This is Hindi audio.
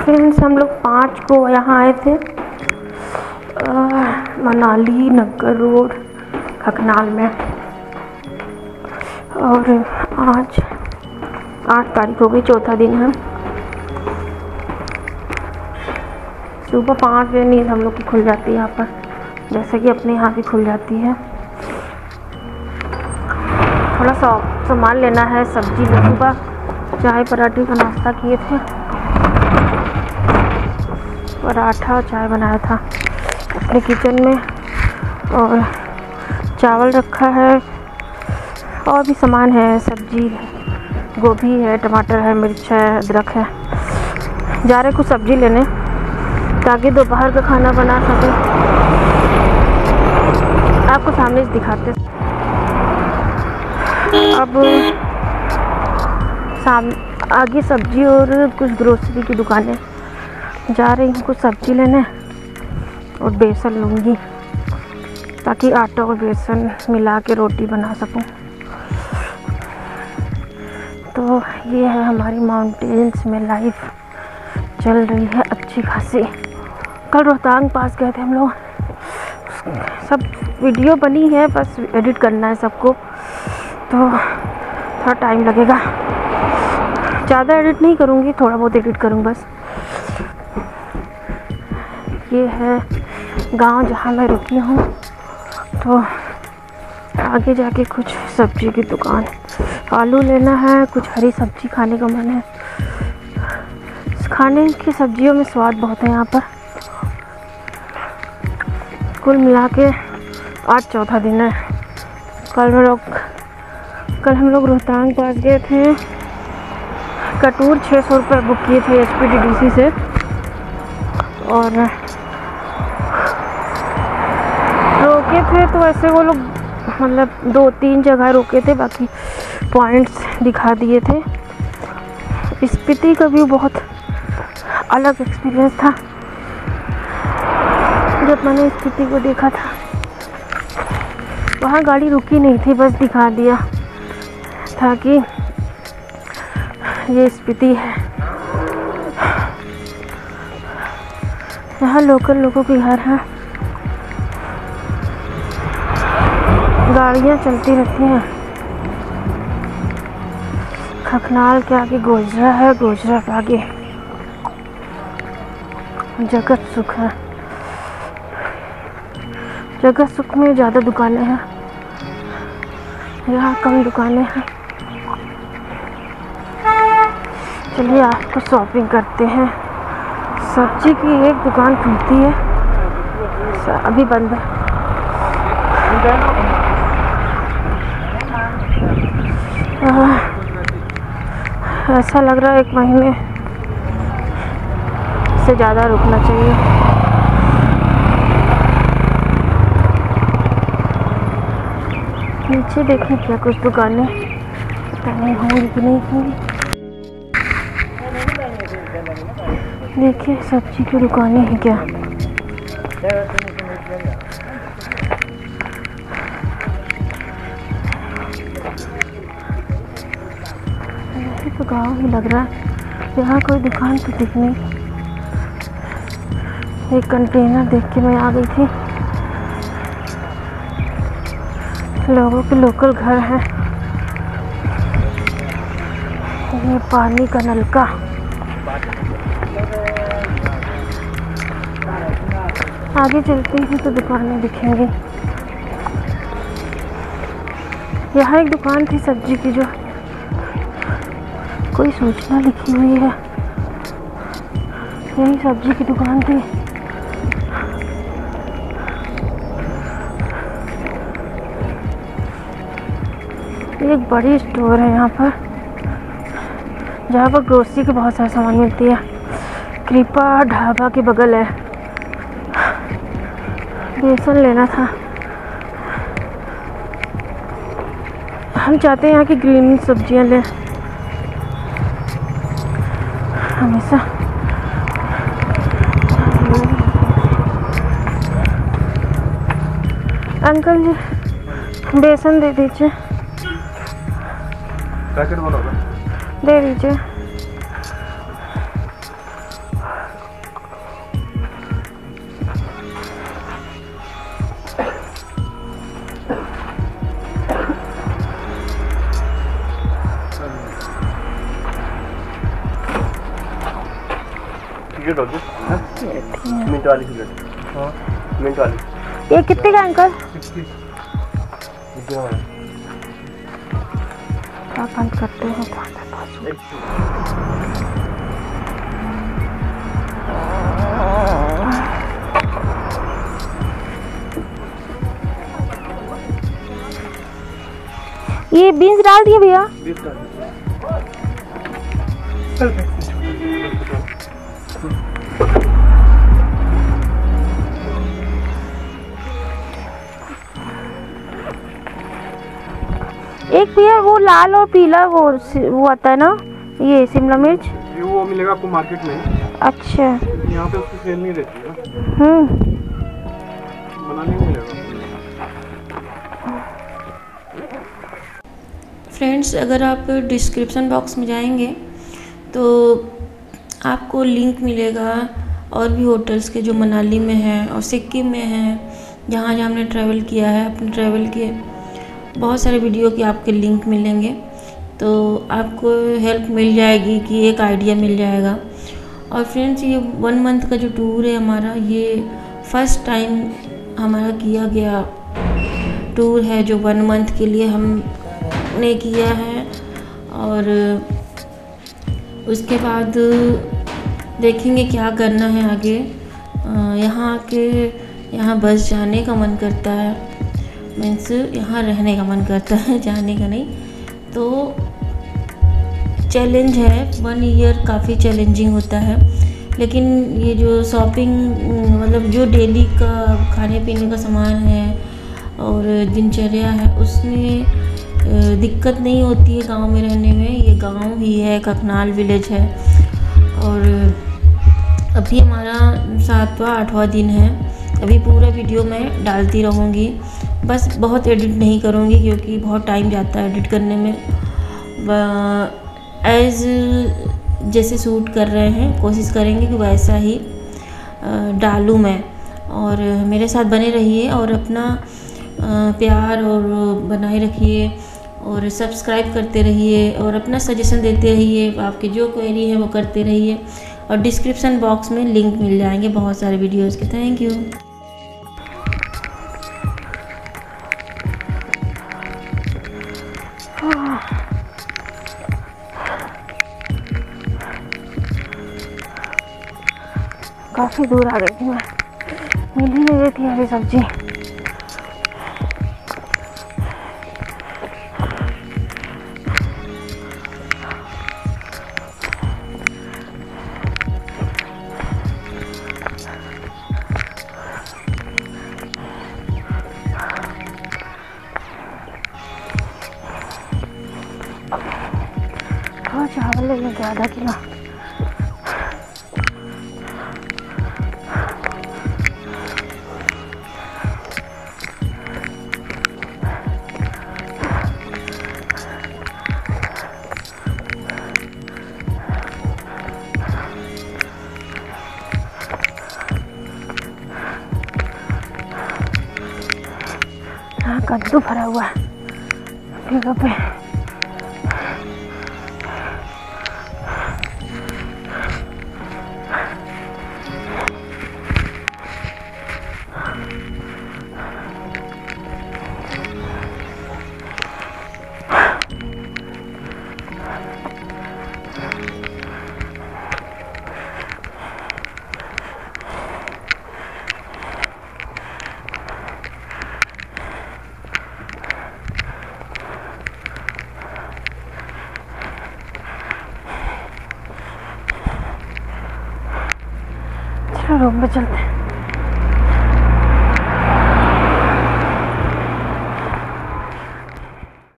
फ्रेंड्स, हम लोग 5 को यहाँ आए थे मनाली नगर रोड खकनाल में। और आज 8 तारीख हो गई, चौथा दिन है। सुबह 5 बजे नींद हम लोग की खुल जाती है यहाँ पर, जैसे कि अपने यहाँ भी खुल जाती है। थोड़ा सा सामान लेना है, सब्जी। सुबह चाय पराठे का नाश्ता किए थे, पराठा और चाय बनाया था अपने किचन में, और चावल रखा है और भी सामान है, सब्जी, गोभी है, टमाटर है, मिर्च है, अदरक है। जा रहे कुछ सब्जी लेने ताकि दोपहर का खाना बना सके। आपको सामने से दिखाते। अब आगे सब्जी और कुछ ग्रोसरी की दुकानें, जा रही हूँ कुछ सब्जी लेने और बेसन लूँगी ताकि आटा और बेसन मिला के रोटी बना सकूँ। तो ये है हमारी माउंटेन्स में लाइफ चल रही है अच्छी खासी। कल रोहतांग पास गए थे हम लोग, सब वीडियो बनी है, बस एडिट करना है सबको, तो थोड़ा टाइम लगेगा। ज़्यादा एडिट नहीं करूँगी, थोड़ा बहुत एडिट करूँगी बस। ये है गांव जहाँ मैं रुकी हूँ। तो आगे जाके कुछ सब्जी की दुकान, आलू लेना है, कुछ हरी सब्जी खाने का मन है। खाने की सब्जियों में स्वाद बहुत है यहाँ पर। कुल मिला के आज चौथा दिन है। कल हम लोग रोहतांग पास गए थे। कटूर 600 रुपये बुक किए थे HPDDC से, और रोके थे तो ऐसे वो लोग मतलब 2-3 जगह रोके थे, बाकी पॉइंट्स दिखा दिए थे। स्पीति का व्यू बहुत अलग एक्सपीरियंस था जब मैंने स्पीति को देखा था। वहाँ गाड़ी रुकी नहीं थी, बस दिखा दिया था कि ये स्पीति है। यहाँ लोकल लोगों के घर हैं, गाड़ियाँ चलती रहती हैं। खकनाल के आगे गोजरा है, गोजरा के आगे जगत सुख है। जगत सुख में ज़्यादा दुकानें हैं, यहाँ कम दुकानें हैं। चलिए आपको शॉपिंग करते हैं। सब्जी की एक दुकान खुलती है, अभी बंद है। ऐसा लग रहा है 1 महीने से ज़्यादा रुकना चाहिए। नीचे देखें क्या कुछ दुकानें, पता नहीं होंगी कि नहीं होंगी। देखिए सब्जी की दुकानें हैं क्या। तो गाँव ही लग रहा है, यहाँ कोई दुकान तो दिख नहीं। एक कंटेनर देख के मैं आ गई थी। लोगों के लोकल घर हैं। ये पानी का नलका, आगे चलते हैं तो दुकानें दिखेंगी। यहाँ एक दुकान थी सब्जी की, जो कोई सूचना लिखी हुई है, यही सब्जी की दुकान थी। एक बड़ी स्टोर है यहाँ पर, जहाँ पर ग्रोसरी के बहुत सारे सामान मिलती है। कृपा ढाबा के बगल है। बेसन लेना था। हम चाहते हैं यहाँ की ग्रीन सब्जियाँ लें हमेशा। अंकल जी बेसन दे दीजिए, पैकेट बोलो दे दीजिए। सिगरेट होगी मिंट वाली सिगरेट। हाँ मिंट वाली। ये कितने का अंकल? 60। क्या बंद करते हैं? ये बीन्स डाल दिए भैया? एक भैया वो लाल और पीला वो आता है ना, ये शिमला मिर्च, वो मिलेगा आपको मार्केट में। अच्छा यहाँ पे उसकी सेल नहीं रहती है। बनाने में मिलेगा। फ्रेंड्स, अगर आप डिस्क्रिप्शन बॉक्स में जाएंगे तो आपको लिंक मिलेगा और भी होटल्स के जो मनाली में हैं और सिक्किम में हैं, जहाँ जहाँ हमने ट्रैवल किया है। अपने ट्रैवल के बहुत सारे वीडियो के आपके लिंक मिलेंगे, तो आपको हेल्प मिल जाएगी कि एक आइडिया मिल जाएगा। और फ्रेंड्स, ये 1 मंथ का जो टूर है हमारा, ये फर्स्ट टाइम हमारा किया गया टूर है जो 1 मंथ के लिए हमने किया है। और उसके बाद देखेंगे क्या करना है आगे। यहाँ आके यहाँ बस जाने का मन करता है, मीन्स यहाँ रहने का मन करता है, जाने का नहीं। तो चैलेंज है, 1 ईयर काफ़ी चैलेंजिंग होता है। लेकिन ये जो शॉपिंग, मतलब जो डेली का खाने पीने का सामान है और दिनचर्या है, उसमें दिक्कत नहीं होती है गांव में रहने में। ये गांव ही है, ककनाल विलेज है। और अभी हमारा 7वां 8वां दिन है। अभी पूरा वीडियो मैं डालती रहूँगी, बस बहुत एडिट नहीं करूँगी क्योंकि बहुत टाइम जाता है एडिट करने में। एज जैसे शूट कर रहे हैं कोशिश करेंगे कि वैसा ही डालूँ मैं। और मेरे साथ बने रहिए और अपना प्यार और बनाए रखिए और सब्सक्राइब करते रहिए और अपना सजेशन देते रहिए। आपके जो क्वेरी है वो करते रहिए और डिस्क्रिप्शन बॉक्स में लिंक मिल जाएंगे बहुत सारे वीडियोस के। Thank you. काफ़ी दूर आ गई थी मैं, मिल ही नहीं रही थी हरी सब्जी। थोड़ा चावल ले लेंगे, आधा किलो। हाँ, कद्दू भरा हुआ है जगह पे। रूम पे चलते हैं।